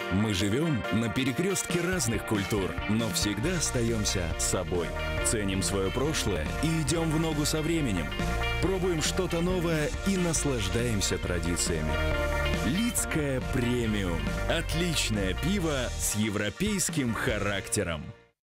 Мы живем на перекрестке разных культур, но всегда остаемся собой. Ценим свое прошлое и идем в ногу со временем. Пробуем что-то новое и наслаждаемся традициями. Лидское премиум. Отличное пиво с европейским характером.